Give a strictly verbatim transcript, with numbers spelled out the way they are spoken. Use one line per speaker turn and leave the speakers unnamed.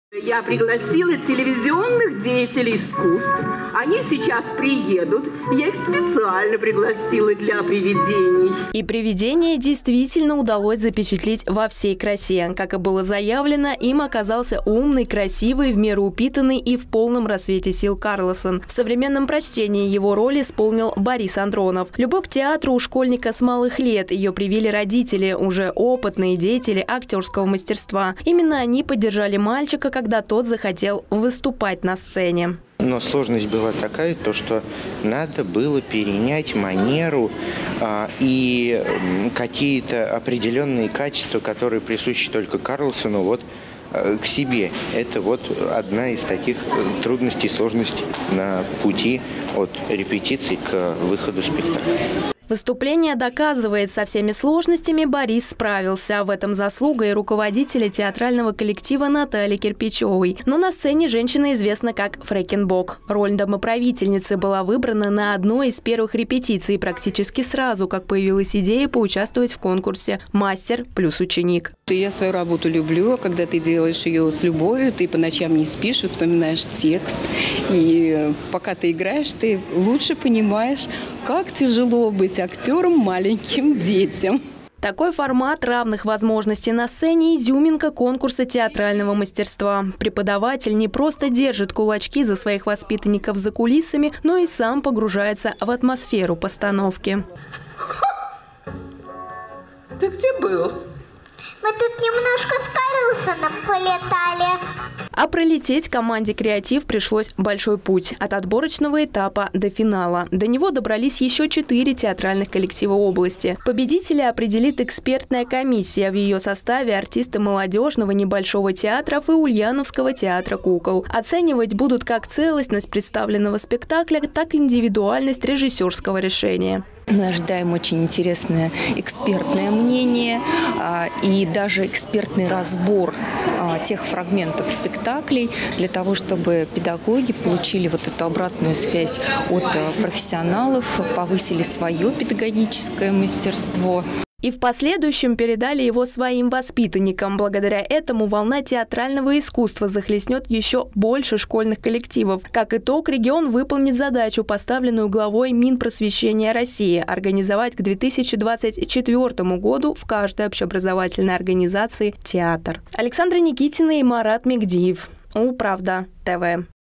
Я пригласила телевизионных деятелей искусств. Они сейчас приедут. Я их специально пригласила для привидений.
И привидение действительно удалось запечатлеть во всей красе. Как и было заявлено, им оказался умный, красивый, в меру упитанный и в полном рассвете сил Карлсон. В современном прочтении его роль исполнил Борис Андронов. Любовь к театру у школьника с малых лет. Ее привили родители, уже опытные деятели актерского мастерства. Именно они поддержали мальчика, когда тот захотел выступать на сцене.
Но сложность была такая, то что надо было перенять манеру а, и какие-то определенные качества, которые присущи только Карлсону, вот а, к себе. Это вот одна из таких трудностей, сложностей на пути от репетиций к выходу спектакля.
Выступление доказывает, со всеми сложностями Борис справился. В этом заслуга и руководителя театрального коллектива Натальи Кирпичевой. Но на сцене женщина известна как Фрекенбок. Роль домоправительницы была выбрана на одной из первых репетиций практически сразу, как появилась идея поучаствовать в конкурсе «Мастер плюс ученик».
Я свою работу люблю, а когда ты делаешь ее с любовью, ты по ночам не спишь, вспоминаешь текст. И пока ты играешь, ты лучше понимаешь, как тяжело быть актером маленьким детям.
Такой формат равных возможностей на сцене – изюминка конкурса театрального мастерства. Преподаватель не просто держит кулачки за своих воспитанников за кулисами, но и сам погружается в атмосферу постановки.
Ты где был?
Мы тут немножко с Карлсоном полетали.
А пролететь команде «Креатив» пришлось большой путь – от отборочного этапа до финала. До него добрались еще четыре театральных коллектива области. Победителя определит экспертная комиссия. В ее составе артисты молодежного небольшого театров и Ульяновского театра кукол. Оценивать будут как целостность представленного спектакля, так и индивидуальность режиссерского решения.
Мы ожидаем очень интересное экспертное мнение а, и даже экспертный разбор а, тех фрагментов спектаклей для того, чтобы педагоги получили вот эту обратную связь от а, профессионалов, повысили свое педагогическое мастерство.
И в последующем передали его своим воспитанникам. Благодаря этому волна театрального искусства захлестнет еще больше школьных коллективов. Как итог, регион выполнит задачу, поставленную главой Минпросвещения России – организовать к две тысячи двадцать четвёртому году в каждой общеобразовательной организации театр. Александра Никитина и Марат Мегдиев. Управда ТВ.